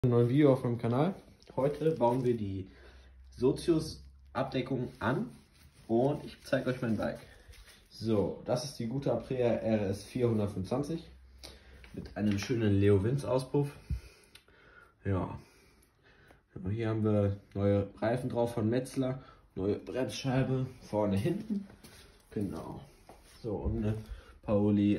Ein neues Video auf meinem Kanal. Heute bauen wir die Sozius-Abdeckung an und ich zeige euch mein Bike. So, das ist die gute Aprilia RS 425 mit einem schönen Leo Vinc Auspuff. Ja, hier haben wir neue Reifen drauf von Metzler, neue Bremsscheibe vorne, hinten. Genau. So, und eine Paoli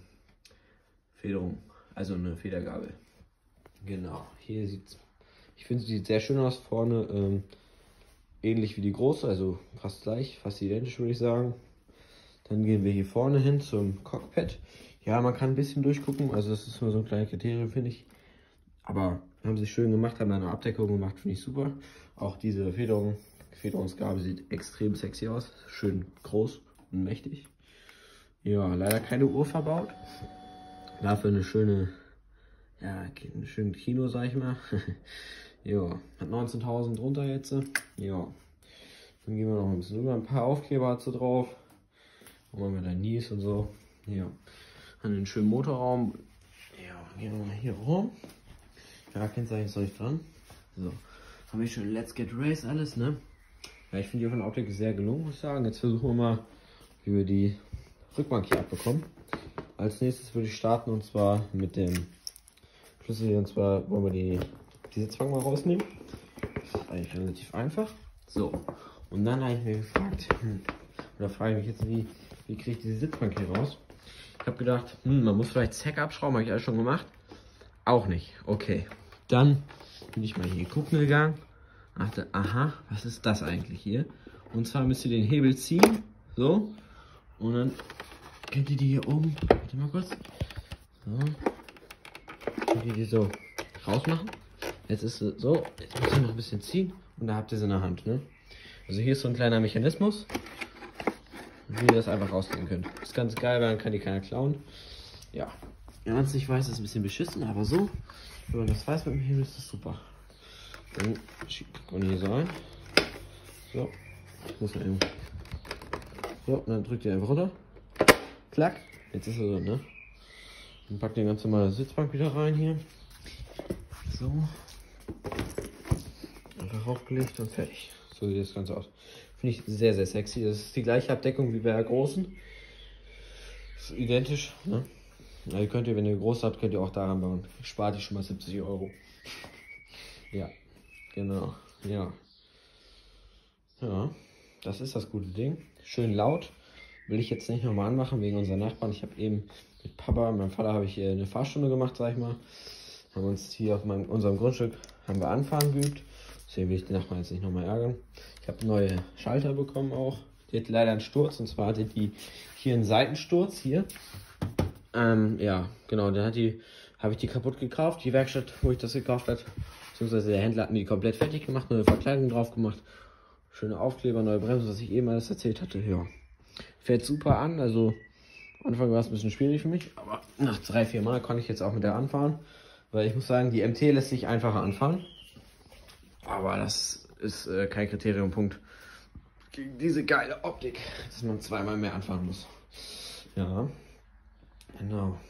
Federung, also eine Federgabel. Genau, hier sieht's, ich finde, sie sieht sehr schön aus vorne, ähnlich wie die große, also fast gleich, fast identisch würde ich sagen. Dann gehen wir hier vorne hin zum Cockpit. Ja, man kann ein bisschen durchgucken, also das ist nur so ein kleines Kriterium, finde ich. Aber haben sie schön gemacht, haben eine Abdeckung gemacht, finde ich super. Auch diese Federungsgabel sieht extrem sexy aus, schön groß und mächtig. Ja, leider keine Uhr verbaut. Dafür eine schöne, ja, ein schönes Kino, sag ich mal. Ja, hat 19.000 drunter jetzt. Ja, dann gehen wir noch ein bisschen rüber. Ein paar Aufkleber hat sie drauf. Machen wir da Nies und so. Ja, haben einen schönen Motorraum. Ja, gehen wir mal hier rum. Ja, Kennzeichen ist noch nicht dran. So, haben wir schon Let's Get Race alles, ne? Ja, ich finde die von der Optik sehr gelungen, muss ich sagen. Jetzt versuchen wir mal, wie wir die Rückbank hier abbekommen. Als nächstes würde ich starten und zwar mit dem Schlüssel hier, und zwar wollen wir die Sitzbank mal rausnehmen. Das ist eigentlich relativ einfach. So, und dann habe ich mir gefragt, oder frage ich mich jetzt, wie kriege ich diese Sitzbank hier raus? Ich habe gedacht, man muss vielleicht Zeck abschrauben, habe ich alles schon gemacht. Auch nicht, okay. Dann bin ich mal hier gucken gegangen, dachte, aha, was ist das eigentlich hier? Und zwar müsst ihr den Hebel ziehen, so, und dann könnt ihr die hier oben, warte mal kurz, so, könnt ihr die so rausmachen. Jetzt ist sie so, jetzt müsst ihr noch ein bisschen ziehen und da habt ihr sie in der Hand, ne? Also hier ist so ein kleiner Mechanismus, wie ihr das einfach rausnehmen könnt. Das ist ganz geil, weil dann kann die keiner klauen. Ja, wenn man es nicht weiß, ist es ein bisschen beschissen, aber so, wenn man das weiß mit dem Hebel, ist das super. Dann schickt man hier so ein. So, muss man eben. So, und dann drückt ihr einfach runter. Klack, jetzt ist er so, ne? Dann packt ihr ganz normale Sitzbank wieder rein hier. So. Einfach aufgelegt und fertig. So sieht das Ganze aus. Finde ich sehr, sehr sexy. Das ist die gleiche Abdeckung wie bei der großen. Ist identisch, ne? Also könnt ihr, wenn ihr groß habt, könnt ihr auch daran bauen. Spart ihr schon mal 70 €. Ja, genau. Ja. Ja, das ist das gute Ding. Schön laut. Will ich jetzt nicht nochmal anmachen wegen unserer Nachbarn. Ich habe eben mit Papa und meinem Vater habe ich eine Fahrstunde gemacht, sag ich mal. Haben uns hier auf unserem Grundstück haben wir Anfahren geübt. Deswegen will ich die Nachbarn jetzt nicht nochmal ärgern. Ich habe neue Schalter bekommen auch. Die hat leider einen Sturz, und zwar hatte die hier einen Seitensturz hier. Ja, genau, dann habe ich die kaputt gekauft. Die Werkstatt, wo ich das gekauft habe, beziehungsweise der Händler hat mir die komplett fertig gemacht, neue Verkleidung drauf gemacht. Schöne Aufkleber, neue Bremsen, was ich eben alles erzählt hatte. Ja, fährt super an. Also am Anfang war es ein bisschen schwierig für mich, aber nach 3-4 Mal konnte ich jetzt auch mit der anfahren. Weil ich muss sagen, die MT lässt sich einfacher anfahren. Aber das ist kein Kriteriumpunkt gegen diese geile Optik, dass man zweimal mehr anfahren muss. Ja, genau.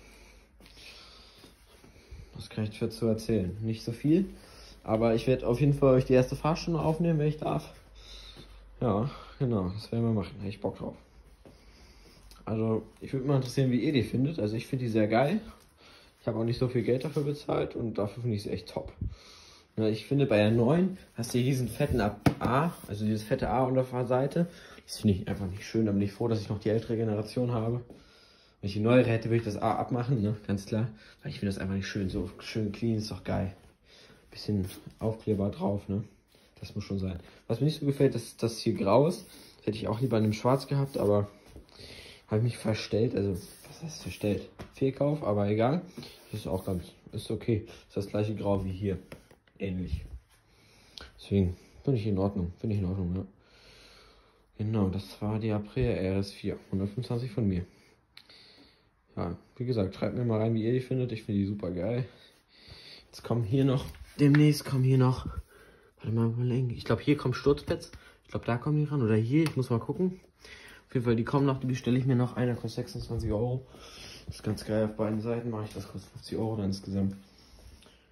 Was kann ich dazu erzählen? Nicht so viel, aber ich werde auf jeden Fall euch die erste Fahrstunde aufnehmen, wenn ich darf. Ja, genau, das werden wir machen. Hätte ich Bock drauf. Also, ich würde mal interessieren, wie ihr die findet. Also, ich finde die sehr geil. Ich habe auch nicht so viel Geld dafür bezahlt und dafür finde ich sie echt top. Ja, ich finde, bei der neuen hast du hier diesen fetten A, also dieses fette A unter der Seite. Das finde ich einfach nicht schön. Da bin ich froh, dass ich noch die ältere Generation habe. Wenn ich die neuere hätte, würde ich das A abmachen, ne? Ganz klar. Weil ich finde das einfach nicht schön. So schön clean ist doch geil. Bisschen Aufkleber drauf, ne? Das muss schon sein. Was mir nicht so gefällt, ist, dass das hier grau ist. Das hätte ich auch lieber in einem Schwarz gehabt, aber habe ich mich verstellt. Also, was heißt verstellt? Fehlkauf, aber egal. Das ist auch ganz, ist okay. Ist das gleiche Grau wie hier. Ähnlich. Deswegen finde ich in Ordnung. Finde ich in Ordnung, ja. Genau, das war die Aprilia RS 425 von mir. Ja, wie gesagt, schreibt mir mal rein, wie ihr die findet. Ich finde die super geil. Jetzt kommen hier noch, demnächst kommen hier noch, warte mal überlegen. Ich glaube, hier kommen Sturzpads. Ich glaube, da kommen die ran. Oder hier, ich muss mal gucken. Auf jeden Fall, die kommen noch, die bestelle ich mir noch. Einer kostet 26 €. Das ist ganz geil. Auf beiden Seiten mache ich das, kostet 50 € dann insgesamt.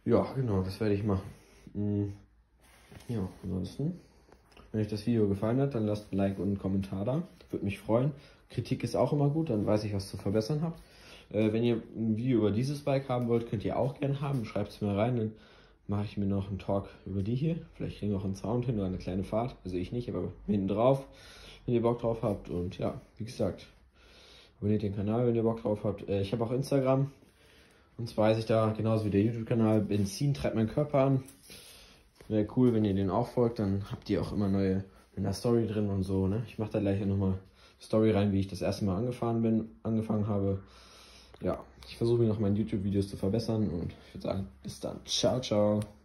Ja, genau, das werde ich machen. Ja, ansonsten, wenn euch das Video gefallen hat, dann lasst ein Like und einen Kommentar da. Würde mich freuen. Kritik ist auch immer gut, dann weiß ich, was zu verbessern habt. Wenn ihr ein Video über dieses Bike haben wollt, könnt ihr auch gerne haben. Schreibt es mir rein, dann mache ich mir noch einen Talk über die hier. Vielleicht kriegen wir auch einen Sound hin oder eine kleine Fahrt. Also ich nicht, aber hinten drauf, wenn ihr Bock drauf habt. Und ja, wie gesagt, abonniert den Kanal, wenn ihr Bock drauf habt. Ich habe auch Instagram. Und zwar heiße ich da, genauso wie der YouTube-Kanal, Benzin treibt meinen Körper an. Wäre cool, wenn ihr den auch folgt, dann habt ihr auch immer neue in der Story drin und so, ne? Ich mache da gleich nochmal Story rein, wie ich das erste Mal angefangen habe. Ja, ich versuche mir noch meine YouTube-Videos zu verbessern und ich würde sagen, bis dann. Ciao, ciao.